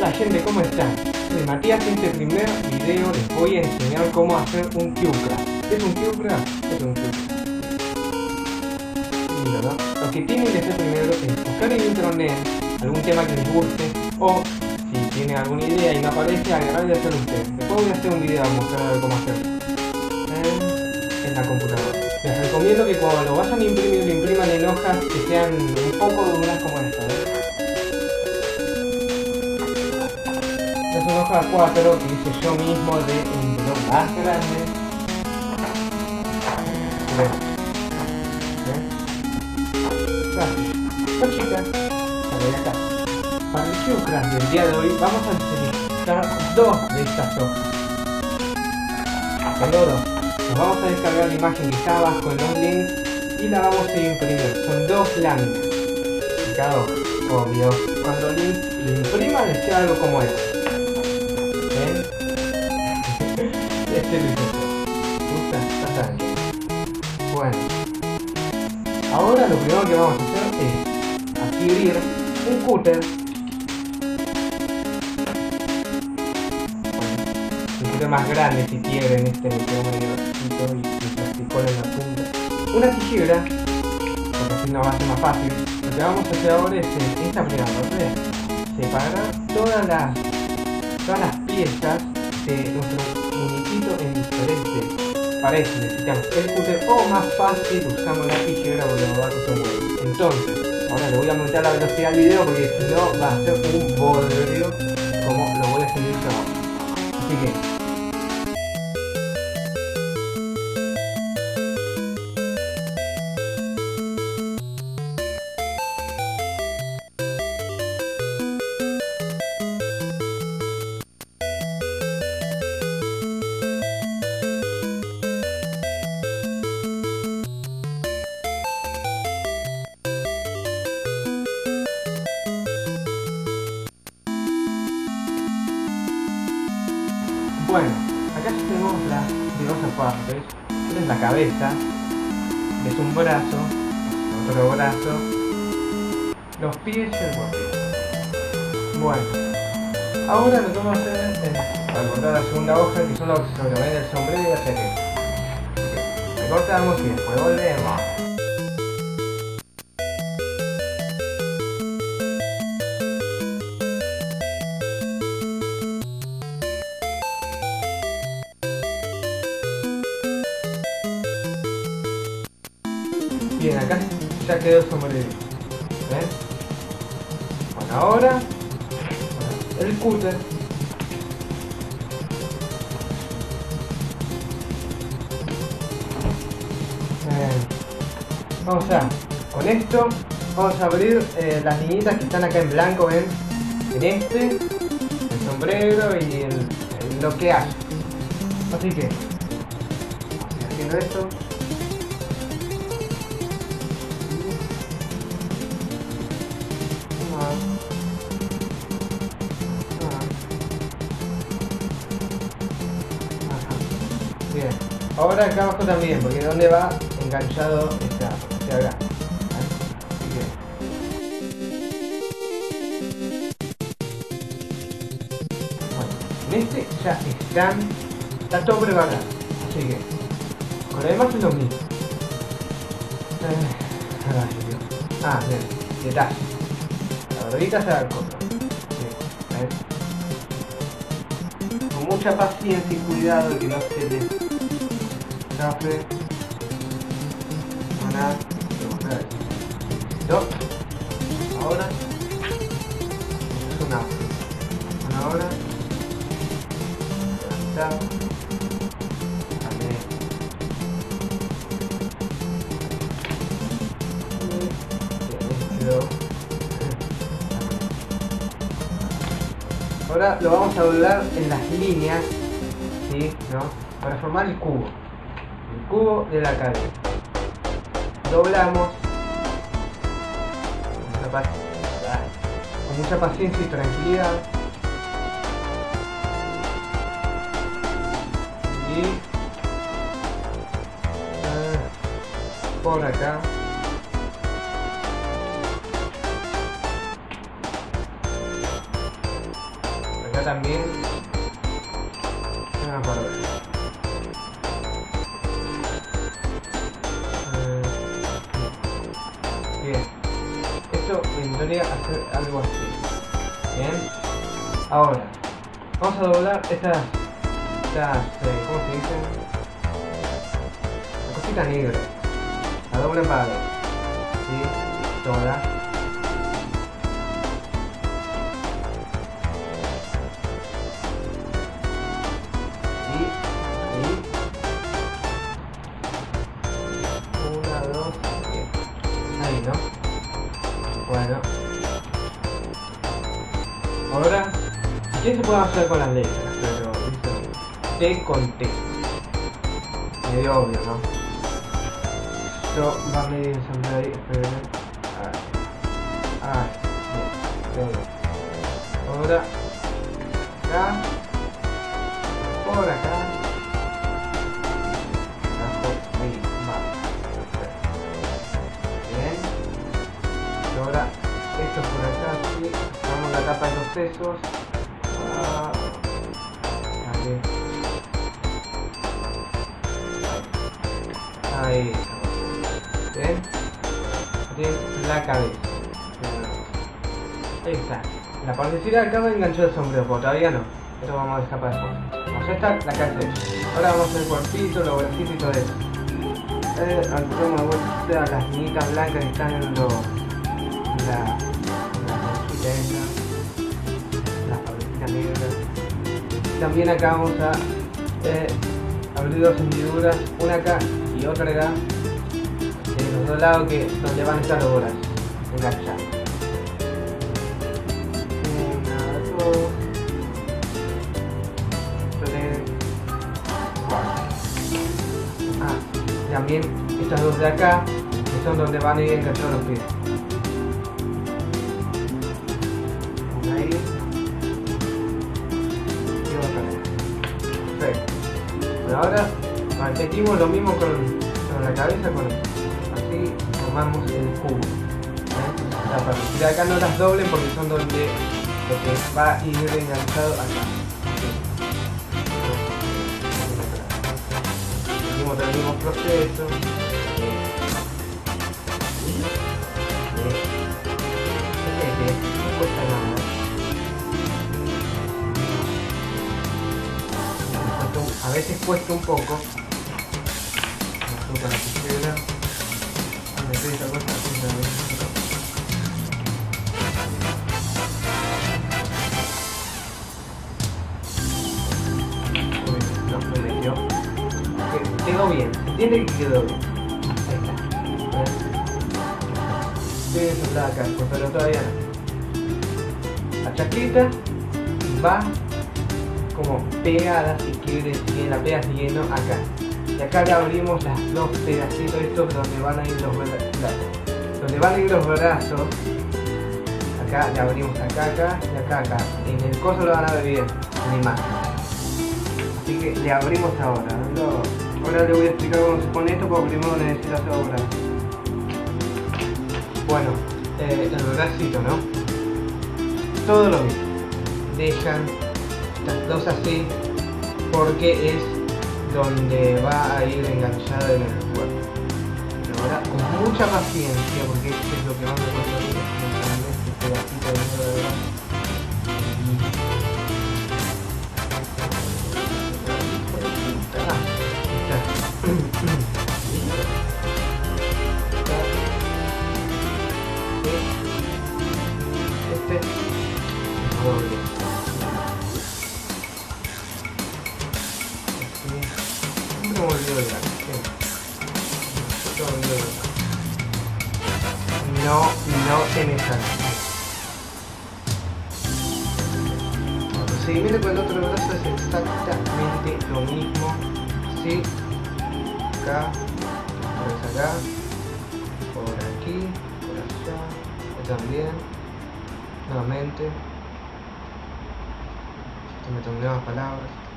Hola gente, ¿cómo están? Soy Matías y en este primer video les voy a enseñar cómo hacer un CubeCraft. ¿Qué es un CubeCraft? Es un CubeCraft. Lindo, ¿no? Lo que tienen que hacer primero es buscar en internet algún tema que les guste o si tienen alguna idea y no aparece, agarrar y hacerlo ustedes. Después voy a hacer un video a mostrar cómo hacerlo en la computadora. Les recomiendo que cuando lo vayan a imprimir, lo impriman en hojas que sean un poco duras como esta, Es una hoja 4 que hice yo mismo de un blog más grande. Esta chica sale de acá. Para el CubeCraft del día de hoy vamos a necesitar dos de estas hojas. Solo dos. Nos vamos a descargar la imagen que está abajo en los links y la vamos a imprimir. Son dos láminas de cada hoja. Obvio, cuando lo impriman les queda algo como esto. Este lo hice yo. Bueno, ahora lo primero que vamos a hacer es adquirir un cúter. Un cúter más grande si quieren, este me quedó medio chiquito y plasticón en la punta. Una tijera, porque así nos va a ser más fácil. Lo que vamos a hacer ahora es esta primera parte, separar todas las piezas de nuestro muñequito en diferentes paredes. Necesitamos el cúter o más fácil usamos la tijera porque los datos son buenos. Entonces, ahora le voy a aumentar la velocidad del video porque si no va a ser un bodrio como lo voy a hacer yo ahora. Así que bueno, acá ya tenemos las diversas partes. Esta es la cabeza, es un brazo, otro brazo, los pies y el cuerpo. Bueno, ahora lo que vamos a hacer es cortar la segunda hoja, que son los que se ven el sombrero y la chaqueta. Recortamos y después volvemos. Bien, acá ya quedó el sombrero. ¿Ven? Bueno, ahora el cúter. Vamos con esto vamos a abrir las niñitas que están acá en blanco, ven, en el sombrero y lo que hay. Así que haciendo esto. Bien, ahora acá abajo también, porque ¿dónde va enganchado hacia acá? Así que bueno, en este ya está todo preparado, así que con lo demás es lo mismo. Bien, detalle. La barbita se da corta. Con mucha paciencia y cuidado que no se les escape. ¿Listo? Ahora es una ahora está ahora lo vamos a doblar en las líneas, ¿sí? ¿No? Para formar el cubo de la calle. Doblamos con mucha paciencia y tranquilidad y por acá acá también. Una para ver. Bien. Esto vendría a ser algo así. Bien. Ahora, vamos a doblar estas ¿cómo se dice? La cosita negra. La doble para ver. ¿Sí? Toda. Bueno, ahora, ¿qué se puede hacer con las letras? Pero, T con T. Medio obvio, ¿no? Esto va medio ensamblado ahí, pero... bien. Ahora, acá, por acá, abajo, ahí, va. Perfecto. Bien. Ahora esto por acá, sí, sacamos la tapa de los sesos. Ahí estamos. Bien. Bien, la cabeza. Ahí está. La partecita de acá me enganchó el sombrero, pero todavía no. Esto vamos a dejar para después. Vamos a estar la cabeza. Ahora vamos a hacer el cuerpito, los bracitos y todo eso. Hacemos de vuelta las niñitas blancas que están en los... la cosita esa, la fabrecita negra. También acá vamos a abrir dos hendiduras, una acá y otra acá, en los dos lados donde van a estar los brazos enganchados. Una, dos, tres, cuatro. También estas dos de acá, que son donde van a ir enganchados los pies. Ahora repetimos lo mismo con la cabeza, así formamos el cubo. La partecita de acá no las doblen porque son donde lo que va a ir enganchado acá. Seguimos el mismo proceso. No cuesta nada. A veces cuesta un poco. Con la tijera. Meter esta cosa Uy, no me metió. Quedó bien. Entiende que quedó bien. Ahí está. Estoy soldada acá, pero todavía no. La chaqueta va como pegada, si quieres, si la pegas lleno acá. Y acá le abrimos las dos pedacitos estos donde van a ir los brazos. Donde van a ir los brazos. Acá le abrimos acá y acá. En el coso lo van a ver bien, en la imagen. Así que le abrimos ahora. Ahora le voy a explicar cómo se pone esto, porque primero necesitas ahora. Bueno, el bracito, ¿no? Todo lo mismo. Dejan las dos así porque es donde va a ir enganchada en el cuerpo. Pero ahora con mucha paciencia, porque esto es lo que más me cuesta aquí, este pedacito de verdad. Este es doble. No se me sale. El procedimiento con el otro brazo es exactamente lo mismo. Sí, acá, por acá, por aquí, por allá, también, nuevamente. Esto me tomé nuevas palabras.